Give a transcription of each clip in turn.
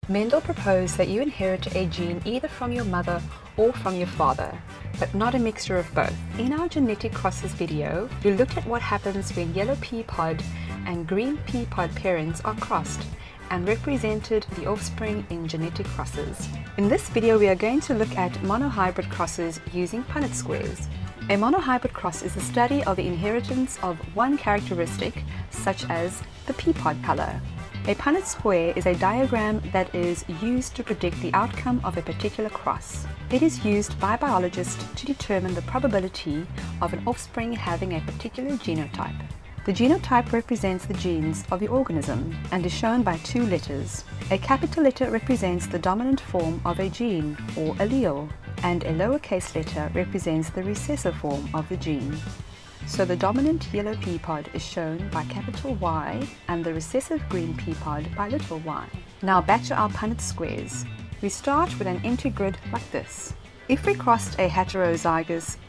Mendel proposed that you inherit a gene either from your mother or from your father, but not a mixture of both. In our genetic crosses video, we looked at what happens when yellow pea pod and green pea pod parents are crossed and represented the offspring in genetic crosses. In this video, we are going to look at monohybrid crosses using Punnett squares. A monohybrid cross is the study of the inheritance of one characteristic, such as the pea pod color. A Punnett square is a diagram that is used to predict the outcome of a particular cross. It is used by biologists to determine the probability of an offspring having a particular genotype. The genotype represents the genes of the organism and is shown by two letters. A capital letter represents the dominant form of a gene or allele, and a lowercase letter represents the recessive form of the gene. So the dominant yellow pea pod is shown by capital Y and the recessive green pea pod by little y. Now back to our Punnett squares. We start with an integrid like this. If we crossed a heterozygous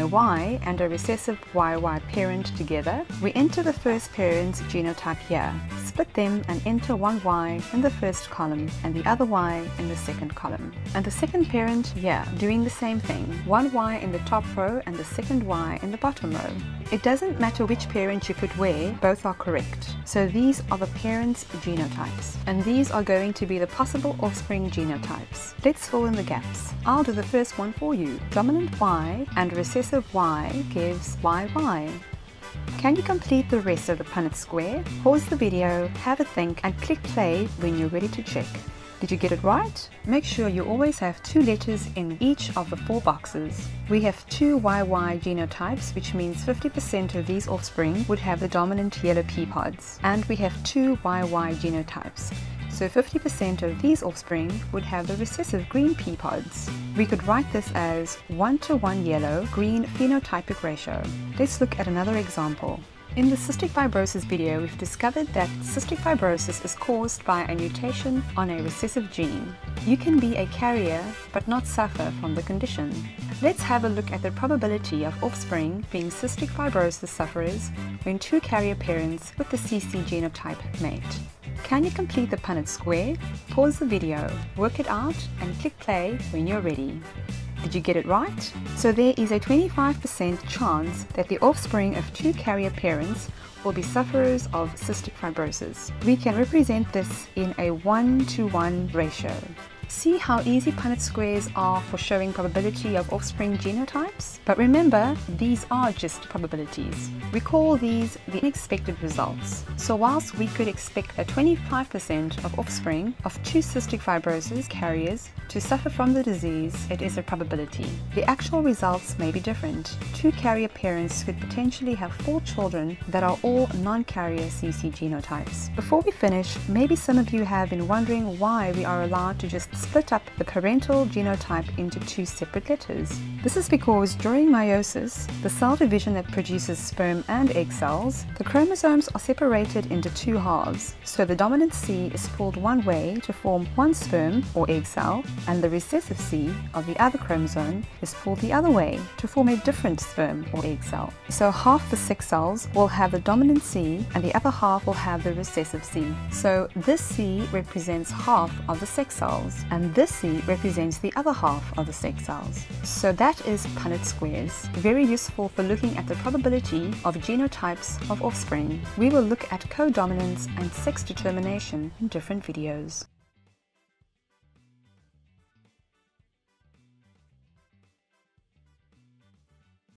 YY and a recessive YY parent together, we enter the first parent's genotype here, split them and enter one Y in the first column and the other Y in the second column. And the second parent here, doing the same thing, one Y in the top row and the second Y in the bottom row. It doesn't matter which parent you put where, both are correct. So these are the parents' genotypes, and these are going to be the possible offspring genotypes. Let's fill in the gaps. I'll do the first one for you. Dominant Y and recessive Y gives YY. Can you complete the rest of the Punnett square? Pause the video, have a think, and click play when you're ready to check. Did you get it right? Make sure you always have two letters in each of the four boxes. We have two YY genotypes, which means 50% of these offspring would have the dominant yellow pea pods. And we have two YY genotypes, so 50% of these offspring would have the recessive green pea pods. We could write this as 1:1 yellow-green phenotypic ratio. Let's look at another example. In the cystic fibrosis video, we've discovered that cystic fibrosis is caused by a mutation on a recessive gene. You can be a carrier but not suffer from the condition. Let's have a look at the probability of offspring being cystic fibrosis sufferers when two carrier parents with the CC genotype mate. Can you complete the Punnett square? Pause the video, work it out, and click play when you're ready. Did you get it right? So there is a 25% chance that the offspring of two carrier parents will be sufferers of cystic fibrosis. We can represent this in a 1:1 ratio. See how easy Punnett squares are for showing probability of offspring genotypes? But remember, these are just probabilities. We call these the unexpected results. So whilst we could expect that 25% of offspring of two cystic fibrosis carriers to suffer from the disease, it is a probability. The actual results may be different. Two carrier parents could potentially have 4 children that are all non-carrier CC genotypes. Before we finish, maybe some of you have been wondering why we are allowed to just split up the parental genotype into 2 separate letters. This is because during meiosis, the cell division that produces sperm and egg cells, the chromosomes are separated into 2 halves. So the dominant C is pulled one way to form one sperm or egg cell, and the recessive C of the other chromosome is pulled the other way to form a different sperm or egg cell. So half the sex cells will have the dominant C and the other half will have the recessive C. So this C represents half of the sex cells, and this C represents the other half of the sex cells. So that is Punnett squares, very useful for looking at the probability of genotypes of offspring. We will look at codominance and sex determination in different videos.